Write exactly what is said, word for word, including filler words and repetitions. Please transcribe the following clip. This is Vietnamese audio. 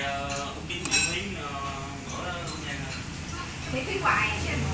ống kính miễn phí nữa đó luôn nha. Miễn phí hoài chứ.